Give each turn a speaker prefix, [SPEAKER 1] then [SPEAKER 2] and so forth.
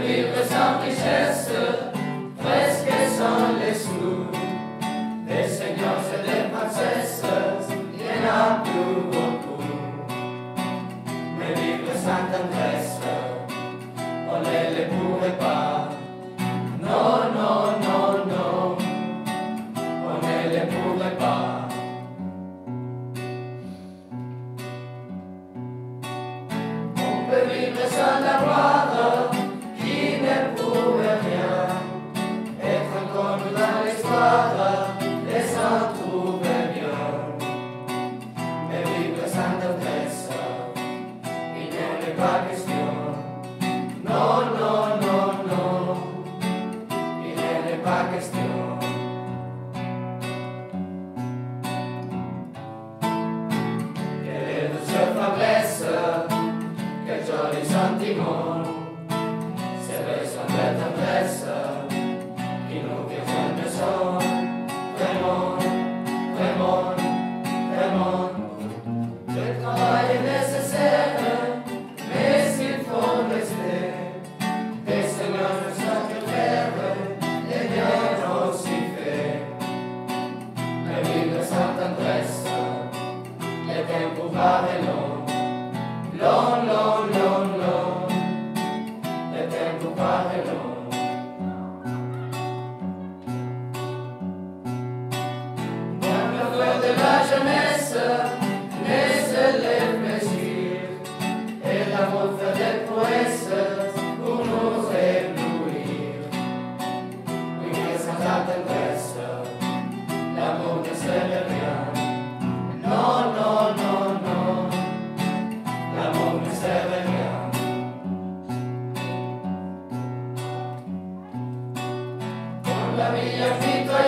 [SPEAKER 1] vivre sans richesse, presque sans les sous. Des seigneurs et des princesses, il y en a plus beaucoup. Mais vivre sans tendresse, on ne les pourrait pas. Non, non, non, non, on ne les pourrait pas. On peut vivre sans l'avoir, qui n'éprouve rien, être encore dans l'histoire et s'en trouver bien. Mais vivre sans tendresse, il n'en est pas question. Non, non, non, non, il n'en est pas question. Quelle douce faiblesse, quel joli sentiment, ces raisons de tendresse qui nous viennent de son vraiment, vraiment, vraiment. Le travail est nécessaire, mais il faut rester. Des seigneurs ne sont que faire, et bien aussi fait. Mais vivre sans tendresse, le tempo paraît long, long, long, long, long, le tempo paraît long. Dans le fleur de la jeunesse, naissent les plaisirs, et l'amour fait des prouesses pour nous éblouir. Oui, mais sans la tendresse, l'amour ne sert à rien. Non, non, non, non, l'amour ne sert à rien. Quand la vie a fitoyé